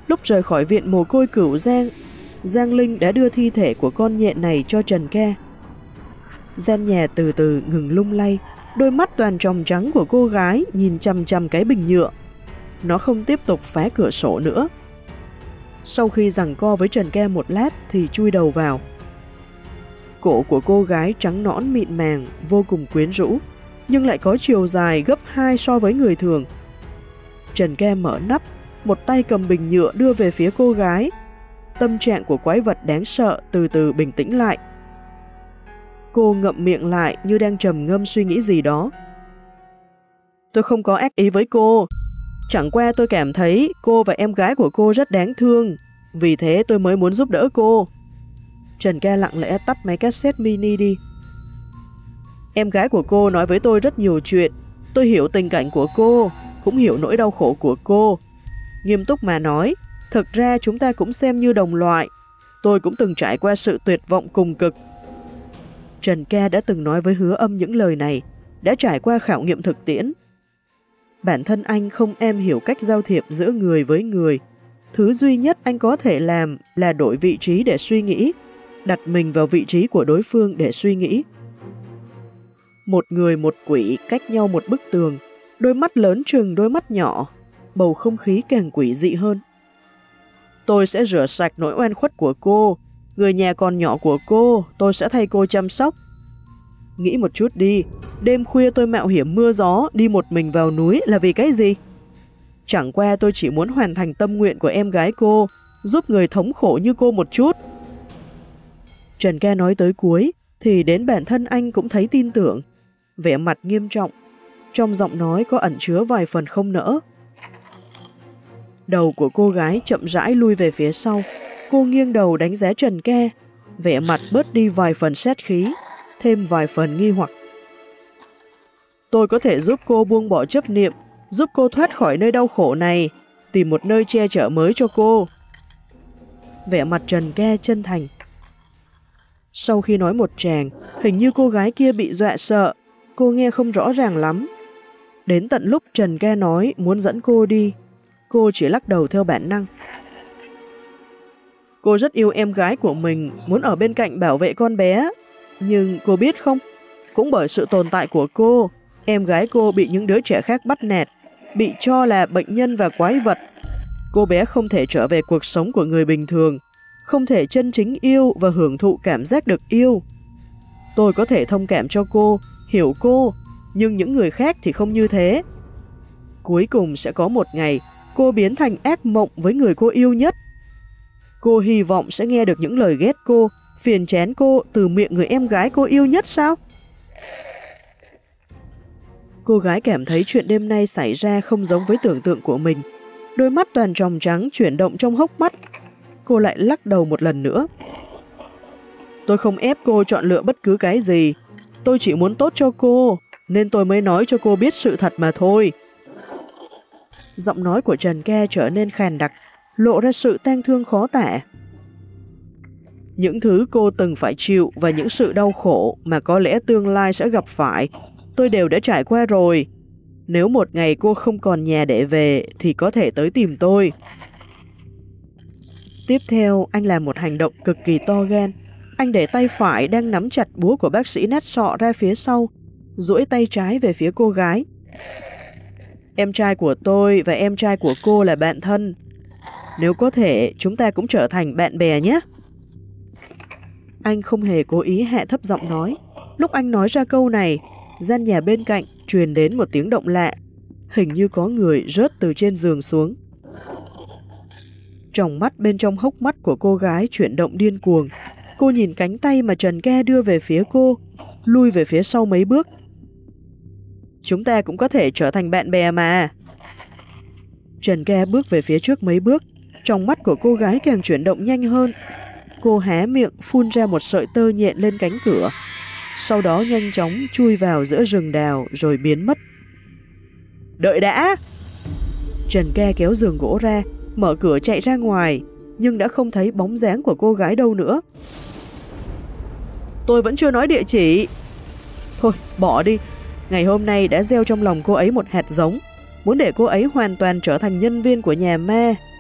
S1: Lúc rời khỏi viện mồ côi Cửu Giang, Giang Linh đã đưa thi thể của con nhện này cho Trần Ca. Gian nhà từ từ ngừng lung lay, đôi mắt toàn tròng trắng của cô gái nhìn chằm chằm cái bình nhựa. Nó không tiếp tục phá cửa sổ nữa. Sau khi giằng co với Trần Ca một lát thì chui đầu vào. Cổ của cô gái trắng nõn mịn màng, vô cùng quyến rũ, nhưng lại có chiều dài gấp hai so với người thường. Trần Ca mở nắp, một tay cầm bình nhựa đưa về phía cô gái. Tâm trạng của quái vật đáng sợ từ từ bình tĩnh lại. Cô ngậm miệng lại như đang trầm ngâm suy nghĩ gì đó. Tôi không có ác ý với cô. Chẳng qua tôi cảm thấy cô và em gái của cô rất đáng thương. Vì thế tôi mới muốn giúp đỡ cô. Trần Ca lặng lẽ tắt máy cassette mini đi. Em gái của cô nói với tôi rất nhiều chuyện. Tôi hiểu tình cảnh của cô, cũng hiểu nỗi đau khổ của cô. Nghiêm túc mà nói, thực ra chúng ta cũng xem như đồng loại. Tôi cũng từng trải qua sự tuyệt vọng cùng cực. Trần Ca đã từng nói với Hứa Âm những lời này, đã trải qua khảo nghiệm thực tiễn. Bản thân anh không em hiểu cách giao thiệp giữa người với người. Thứ duy nhất anh có thể làm là đổi vị trí để suy nghĩ, đặt mình vào vị trí của đối phương để suy nghĩ. Một người một quỷ cách nhau một bức tường, đôi mắt lớn chừng đôi mắt nhỏ, bầu không khí càng quỷ dị hơn. Tôi sẽ rửa sạch nỗi oan khuất của cô, người nhà còn nhỏ của cô, tôi sẽ thay cô chăm sóc. Nghĩ một chút đi, đêm khuya tôi mạo hiểm mưa gió đi một mình vào núi là vì cái gì? Chẳng qua tôi chỉ muốn hoàn thành tâm nguyện của em gái cô, giúp người thống khổ như cô một chút. Trần Ca nói tới cuối, thì đến bản thân anh cũng thấy tin tưởng, vẻ mặt nghiêm trọng, trong giọng nói có ẩn chứa vài phần không nỡ. Đầu của cô gái chậm rãi lui về phía sau, cô nghiêng đầu đánh giá Trần Ca, vẻ mặt bớt đi vài phần sát khí, thêm vài phần nghi hoặc. Tôi có thể giúp cô buông bỏ chấp niệm, giúp cô thoát khỏi nơi đau khổ này, tìm một nơi che chở mới cho cô. Vẻ mặt Trần Ca chân thành. Sau khi nói một tràng, hình như cô gái kia bị dọa sợ, cô nghe không rõ ràng lắm. Đến tận lúc Trần Ca nói muốn dẫn cô đi, cô chỉ lắc đầu theo bản năng. Cô rất yêu em gái của mình, muốn ở bên cạnh bảo vệ con bé. Nhưng cô biết không, cũng bởi sự tồn tại của cô, em gái cô bị những đứa trẻ khác bắt nạt, bị cho là bệnh nhân và quái vật. Cô bé không thể trở về cuộc sống của người bình thường, không thể chân chính yêu và hưởng thụ cảm giác được yêu. Tôi có thể thông cảm cho cô, hiểu cô, nhưng những người khác thì không như thế. Cuối cùng sẽ có một ngày, cô biến thành ác mộng với người cô yêu nhất. Cô hy vọng sẽ nghe được những lời ghét cô, phiền chán cô từ miệng người em gái cô yêu nhất sao? Cô gái cảm thấy chuyện đêm nay xảy ra không giống với tưởng tượng của mình. Đôi mắt toàn tròng trắng chuyển động trong hốc mắt. Cô lại lắc đầu một lần nữa. Tôi không ép cô chọn lựa bất cứ cái gì. Tôi chỉ muốn tốt cho cô, nên tôi mới nói cho cô biết sự thật mà thôi. Giọng nói của Trần Ca trở nên khàn đặc, lộ ra sự tang thương khó tả. Những thứ cô từng phải chịu và những sự đau khổ mà có lẽ tương lai sẽ gặp phải, tôi đều đã trải qua rồi. Nếu một ngày cô không còn nhà để về thì có thể tới tìm tôi. Tiếp theo, anh làm một hành động cực kỳ to gan. Anh để tay phải đang nắm chặt búa của bác sĩ nát sọ ra phía sau, duỗi tay trái về phía cô gái. Em trai của tôi và em trai của cô là bạn thân. Nếu có thể, chúng ta cũng trở thành bạn bè nhé. Anh không hề cố ý hạ thấp giọng nói. Lúc anh nói ra câu này, gian nhà bên cạnh truyền đến một tiếng động lạ, hình như có người rớt từ trên giường xuống. Tròng mắt bên trong hốc mắt của cô gái chuyển động điên cuồng. Cô nhìn cánh tay mà Trần Ca đưa về phía cô, lui về phía sau mấy bước. Chúng ta cũng có thể trở thành bạn bè mà. Trần Ca bước về phía trước mấy bước, trong mắt của cô gái càng chuyển động nhanh hơn. Cô há miệng phun ra một sợi tơ nhện lên cánh cửa, sau đó nhanh chóng chui vào giữa rừng đào rồi biến mất. Đợi đã! Trần Ca kéo giường gỗ ra, mở cửa chạy ra ngoài, nhưng đã không thấy bóng dáng của cô gái đâu nữa. Tôi vẫn chưa nói địa chỉ. Thôi, bỏ đi. Ngày hôm nay đã gieo trong lòng cô ấy một hạt giống, muốn để cô ấy hoàn toàn trở thành nhân viên của nhà ma,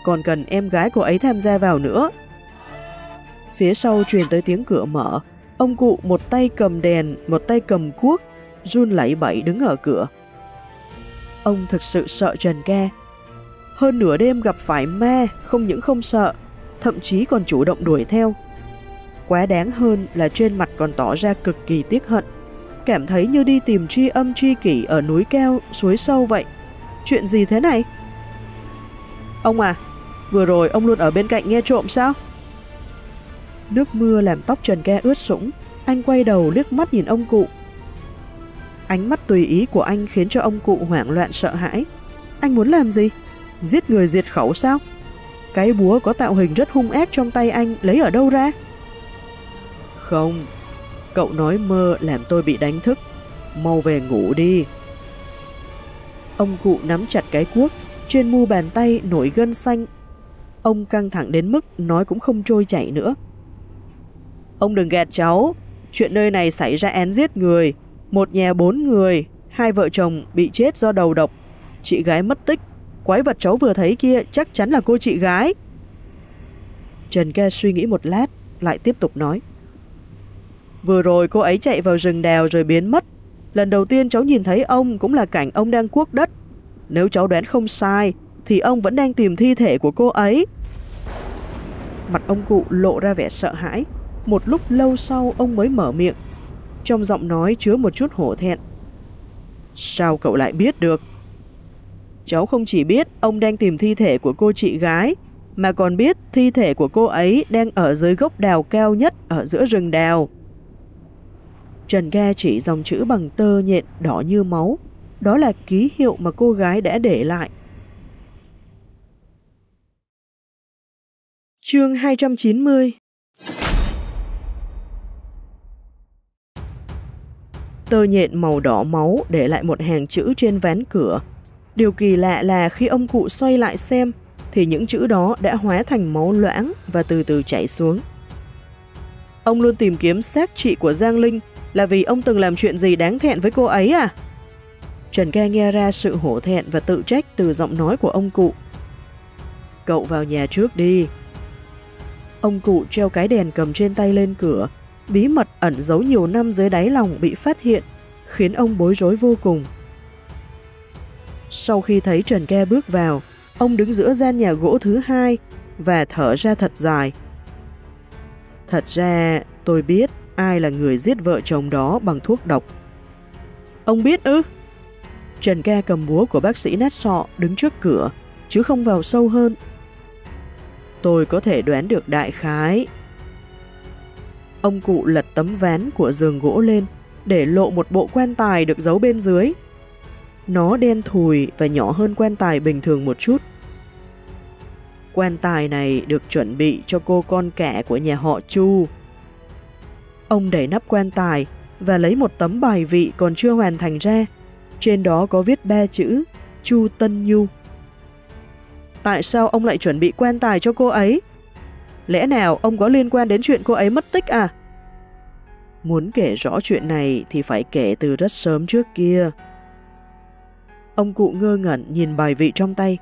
S1: còn cần em gái cô ấy tham gia vào nữa. Phía sau truyền tới tiếng cửa mở, ông cụ một tay cầm đèn, một tay cầm cuốc, run lẩy bẩy đứng ở cửa. Ông thực sự sợ Trần Ca. Hơn nửa đêm gặp phải ma, không những không sợ, thậm chí còn chủ động đuổi theo. Quá đáng hơn là trên mặt còn tỏ ra cực kỳ tiếc hận, cảm thấy như đi tìm tri âm tri kỷ ở núi cao, suối sâu vậy. Chuyện gì thế này? Ông à, vừa rồi ông luôn ở bên cạnh nghe trộm sao? Nước mưa làm tóc Trần Ca ướt sũng, anh quay đầu liếc mắt nhìn ông cụ. Ánh mắt tùy ý của anh khiến cho ông cụ hoảng loạn sợ hãi. Anh muốn làm gì? Giết người diệt khẩu sao? Cái búa có tạo hình rất hung ác trong tay anh lấy ở đâu ra? Không, cậu nói mơ làm tôi bị đánh thức. Mau về ngủ đi. Ông cụ nắm chặt cái cuốc, trên mu bàn tay nổi gân xanh. Ông căng thẳng đến mức nói cũng không trôi chảy nữa. Ông đừng gạt cháu, chuyện nơi này xảy ra án giết người, một nhà bốn người, hai vợ chồng bị chết do đầu độc, chị gái mất tích, quái vật cháu vừa thấy kia chắc chắn là cô chị gái. Trần Ca suy nghĩ một lát, lại tiếp tục nói. Vừa rồi cô ấy chạy vào rừng đào rồi biến mất. Lần đầu tiên cháu nhìn thấy ông cũng là cảnh ông đang cuốc đất. Nếu cháu đoán không sai, thì ông vẫn đang tìm thi thể của cô ấy. Mặt ông cụ lộ ra vẻ sợ hãi. Một lúc lâu sau ông mới mở miệng, trong giọng nói chứa một chút hổ thẹn. Sao cậu lại biết được? Cháu không chỉ biết ông đang tìm thi thể của cô chị gái, mà còn biết thi thể của cô ấy đang ở dưới gốc đào cao nhất ở giữa rừng đào. Trần Ca chỉ dòng chữ bằng tơ nhện đỏ như máu. Đó là ký hiệu mà cô gái đã để lại. Chương hai trăm chín mươi. Tơ nhện màu đỏ máu để lại một hàng chữ trên ván cửa. Điều kỳ lạ là khi ông cụ xoay lại xem, thì những chữ đó đã hóa thành máu loãng và từ từ chảy xuống. Ông luôn tìm kiếm xác chị của Giang Linh là vì ông từng làm chuyện gì đáng thẹn với cô ấy à? Trần Ca nghe ra sự hổ thẹn và tự trách từ giọng nói của ông cụ. Cậu vào nhà trước đi. Ông cụ treo cái đèn cầm trên tay lên cửa, bí mật ẩn giấu nhiều năm dưới đáy lòng bị phát hiện, khiến ông bối rối vô cùng. Sau khi thấy Trần Ca bước vào, ông đứng giữa gian nhà gỗ thứ hai và thở ra thật dài. Thật ra tôi biết ai là người giết vợ chồng đó bằng thuốc độc. Ông biết ư? Trần Ca cầm búa của bác sĩ nát sọ đứng trước cửa, chứ không vào sâu hơn. Tôi có thể đoán được đại khái. Ông cụ lật tấm ván của giường gỗ lên, để lộ một bộ quan tài được giấu bên dưới. Nó đen thùi và nhỏ hơn quan tài bình thường một chút. Quan tài này được chuẩn bị cho cô con cả của nhà họ Chu. Ông đẩy nắp quan tài và lấy một tấm bài vị còn chưa hoàn thành ra. Trên đó có viết ba chữ Chu Tân Nhu. Tại sao ông lại chuẩn bị quan tài cho cô ấy? Lẽ nào ông có liên quan đến chuyện cô ấy mất tích à? Muốn kể rõ chuyện này thì phải kể từ rất sớm trước kia. Ông cụ ngơ ngẩn nhìn bài vị trong tay.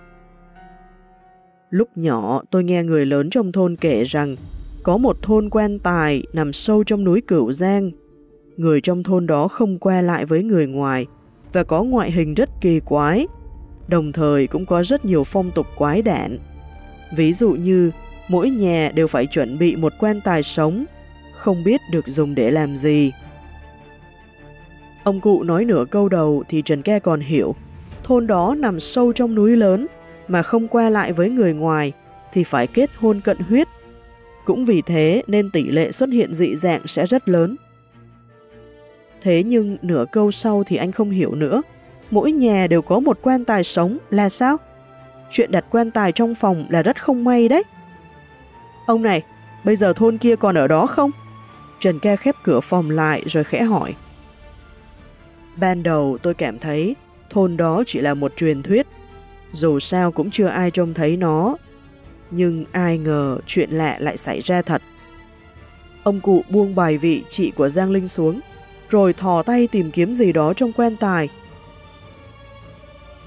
S1: Lúc nhỏ tôi nghe người lớn trong thôn kể rằng có một thôn quan tài nằm sâu trong núi Cửu Giang. Người trong thôn đó không qua lại với người ngoài và có ngoại hình rất kỳ quái, đồng thời cũng có rất nhiều phong tục quái đản. Ví dụ như mỗi nhà đều phải chuẩn bị một quan tài sống, không biết được dùng để làm gì. Ông cụ nói nửa câu đầu thì Trần Ca còn hiểu, thôn đó nằm sâu trong núi lớn mà không qua lại với người ngoài thì phải kết hôn cận huyết. Cũng vì thế nên tỷ lệ xuất hiện dị dạng sẽ rất lớn. Thế nhưng nửa câu sau thì anh không hiểu nữa. Mỗi nhà đều có một quan tài sống là sao? Chuyện đặt quan tài trong phòng là rất không may đấy. Ông này, bây giờ thôn kia còn ở đó không? Trần Ca khép cửa phòng lại rồi khẽ hỏi. Ban đầu tôi cảm thấy thôn đó chỉ là một truyền thuyết, dù sao cũng chưa ai trông thấy nó. Nhưng ai ngờ chuyện lạ lại xảy ra thật. Ông cụ buông bài vị chị của Giang Linh xuống, rồi thò tay tìm kiếm gì đó trong quan tài.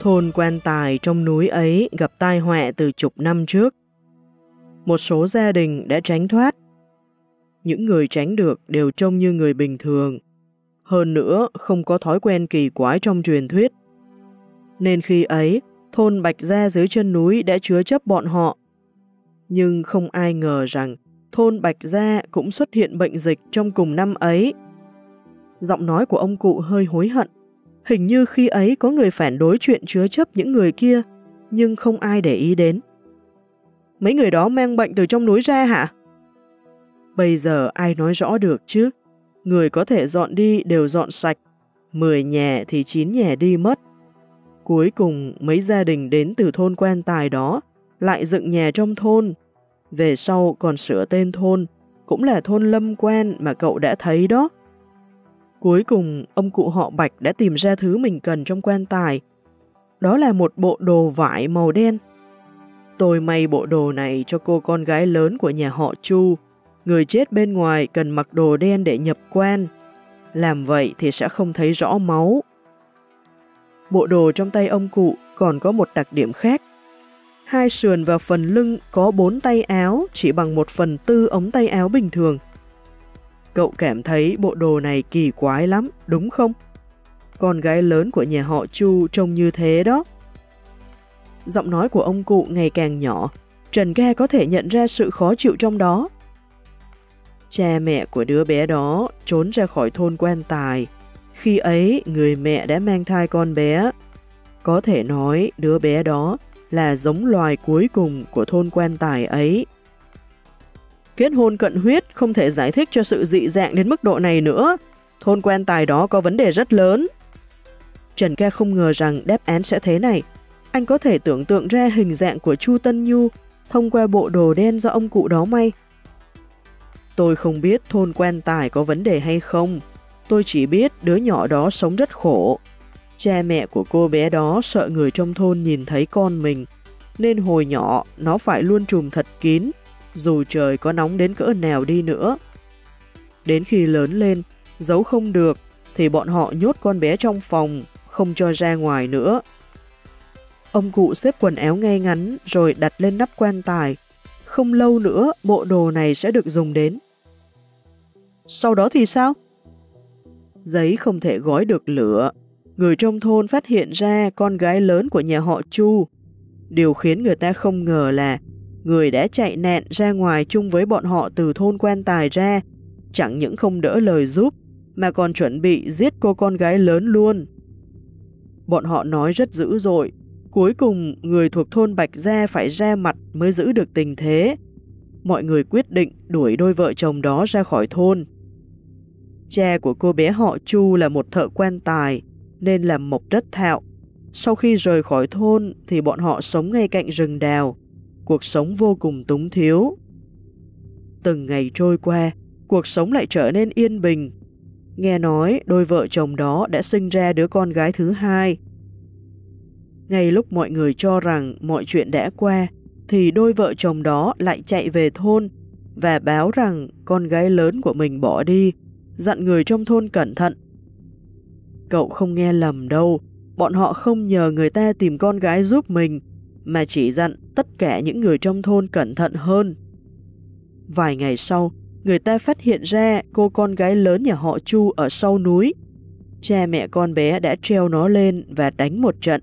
S1: thôn Quan Tài trong núi ấy gặp tai họa từ chục năm trước. Một số gia đình đã tránh thoát. Những người tránh được đều trông như người bình thường. Hơn nữa, không có thói quen kỳ quái trong truyền thuyết. Nên khi ấy, thôn Bạch Gia dưới chân núi đã chứa chấp bọn họ. Nhưng không ai ngờ rằng thôn Bạch Gia cũng xuất hiện bệnh dịch trong cùng năm ấy. Giọng nói của ông cụ hơi hối hận. Hình như khi ấy có người phản đối chuyện chứa chấp những người kia, nhưng không ai để ý đến. Mấy người đó mang bệnh từ trong núi ra hả? Bây giờ ai nói rõ được chứ? Người có thể dọn đi đều dọn sạch, mười nhà thì chín nhà đi mất. Cuối cùng mấy gia đình đến từ thôn Quan Tài đó lại dựng nhà trong thôn, về sau còn sửa tên thôn, cũng là thôn Lâm Quan mà cậu đã thấy đó. Cuối cùng ông cụ họ Bạch đã tìm ra thứ mình cần trong quan tài. Đó là một bộ đồ vải màu đen. Tôi may bộ đồ này cho cô con gái lớn của nhà họ Chu. Người chết bên ngoài cần mặc đồ đen để nhập quan. Làm vậy thì sẽ không thấy rõ máu. Bộ đồ trong tay ông cụ còn có một đặc điểm khác. Hai sườn và phần lưng có bốn tay áo chỉ bằng một phần tư ống tay áo bình thường. Cậu cảm thấy bộ đồ này kỳ quái lắm, đúng không? Con gái lớn của nhà họ Chu trông như thế đó. Giọng nói của ông cụ ngày càng nhỏ, Trần Ca có thể nhận ra sự khó chịu trong đó. Cha mẹ của đứa bé đó trốn ra khỏi thôn Quan Tài. Khi ấy, người mẹ đã mang thai con bé. Có thể nói đứa bé đó là giống loài cuối cùng của thôn Quan Tài ấy. Kết hôn cận huyết không thể giải thích cho sự dị dạng đến mức độ này nữa. Thôn Quan Tài đó có vấn đề rất lớn. Trần Ca không ngờ rằng đáp án sẽ thế này. Anh có thể tưởng tượng ra hình dạng của Chu Tân Nhu thông qua bộ đồ đen do ông cụ đó may. Tôi không biết thôn Quan Tài có vấn đề hay không. Tôi chỉ biết đứa nhỏ đó sống rất khổ. Cha mẹ của cô bé đó sợ người trong thôn nhìn thấy con mình, nên hồi nhỏ nó phải luôn trùm thật kín, dù trời có nóng đến cỡ nào đi nữa. Đến khi lớn lên, giấu không được, thì bọn họ nhốt con bé trong phòng, không cho ra ngoài nữa. Ông cụ xếp quần áo ngay ngắn rồi đặt lên nắp quan tài. Không lâu nữa, bộ đồ này sẽ được dùng đến. Sau đó thì sao? Giấy không thể gói được lửa. Người trong thôn phát hiện ra con gái lớn của nhà họ Chu. Điều khiến người ta không ngờ là người đã chạy nạn ra ngoài chung với bọn họ từ thôn Quan Tài ra, chẳng những không đỡ lời giúp, mà còn chuẩn bị giết cô con gái lớn luôn. Bọn họ nói rất dữ dội. Cuối cùng, người thuộc thôn Bạch Gia phải ra mặt mới giữ được tình thế. Mọi người quyết định đuổi đôi vợ chồng đó ra khỏi thôn. Cha của cô bé họ Chu là một thợ quan tài, nên làm mộc rất thạo. Sau khi rời khỏi thôn thì bọn họ sống ngay cạnh rừng đào. Cuộc sống vô cùng túng thiếu. Từng ngày trôi qua, cuộc sống lại trở nên yên bình. Nghe nói đôi vợ chồng đó đã sinh ra đứa con gái thứ hai. Ngay lúc mọi người cho rằng mọi chuyện đã qua, thì đôi vợ chồng đó lại chạy về thôn và báo rằng con gái lớn của mình bỏ đi, dặn người trong thôn cẩn thận. Cậu không nghe lầm đâu, bọn họ không nhờ người ta tìm con gái giúp mình, mà chỉ dặn tất cả những người trong thôn cẩn thận hơn. Vài ngày sau, người ta phát hiện ra cô con gái lớn nhà họ Chu ở sau núi. Cha mẹ con bé đã treo nó lên và đánh một trận.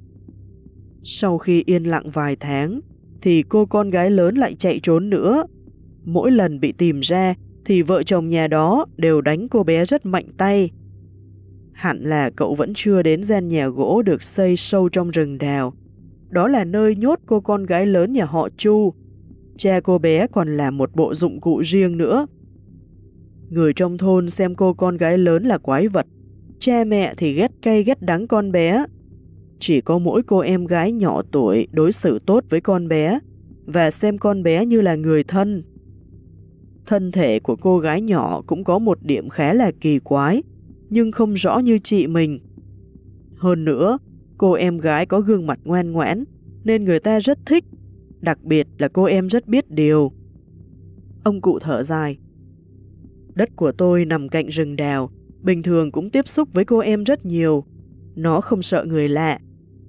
S1: Sau khi yên lặng vài tháng, thì cô con gái lớn lại chạy trốn nữa. Mỗi lần bị tìm ra, thì vợ chồng nhà đó đều đánh cô bé rất mạnh tay. Hẳn là cậu vẫn chưa đến gian nhà gỗ được xây sâu trong rừng đào. Đó là nơi nhốt cô con gái lớn nhà họ Chu. Cha cô bé còn làm một bộ dụng cụ riêng nữa. Người trong thôn xem cô con gái lớn là quái vật. Cha mẹ thì ghét cay ghét đắng con bé. Chỉ có mỗi cô em gái nhỏ tuổi đối xử tốt với con bé và xem con bé như là người thân. Thân thể của cô gái nhỏ cũng có một điểm khá là kỳ quái, nhưng không rõ như chị mình. Hơn nữa, cô em gái có gương mặt ngoan ngoãn, nên người ta rất thích, đặc biệt là cô em rất biết điều. Ông cụ thở dài. Đất của tôi nằm cạnh rừng đào, bình thường cũng tiếp xúc với cô em rất nhiều. Nó không sợ người lạ,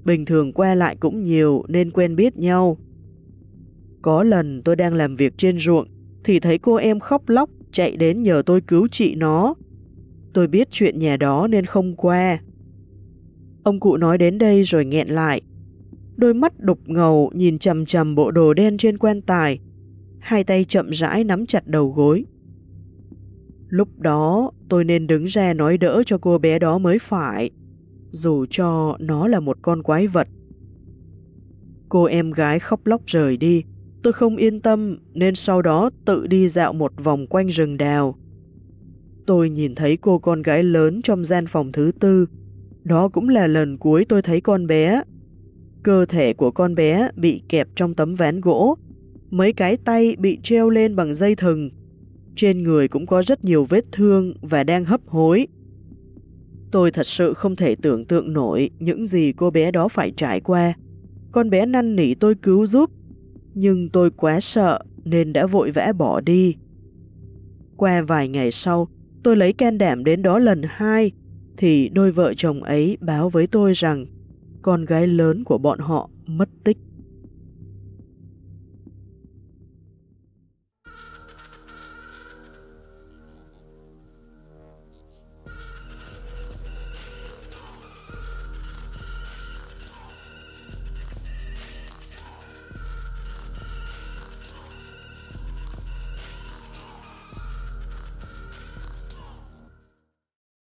S1: bình thường qua lại cũng nhiều nên quen biết nhau. Có lần tôi đang làm việc trên ruộng thì thấy cô em khóc lóc chạy đến nhờ tôi cứu chị nó. Tôi biết chuyện nhà đó nên không qua. Ông cụ nói đến đây rồi nghẹn lại. Đôi mắt đục ngầu nhìn chằm chằm bộ đồ đen trên quan tài, hai tay chậm rãi nắm chặt đầu gối. Lúc đó tôi nên đứng ra nói đỡ cho cô bé đó mới phải, dù cho nó là một con quái vật. Cô em gái khóc lóc rời đi, tôi không yên tâm nên sau đó tự đi dạo một vòng quanh rừng đào. Tôi nhìn thấy cô con gái lớn trong gian phòng thứ tư. Đó cũng là lần cuối tôi thấy con bé. Cơ thể của con bé bị kẹp trong tấm ván gỗ, mấy cái tay bị treo lên bằng dây thừng. Trên người cũng có rất nhiều vết thương và đang hấp hối. Tôi thật sự không thể tưởng tượng nổi những gì cô bé đó phải trải qua. Con bé năn nỉ tôi cứu giúp, nhưng tôi quá sợ nên đã vội vã bỏ đi. Qua vài ngày sau, tôi lấy can đảm đến đó lần hai, thì đôi vợ chồng ấy báo với tôi rằng con gái lớn của bọn họ mất tích.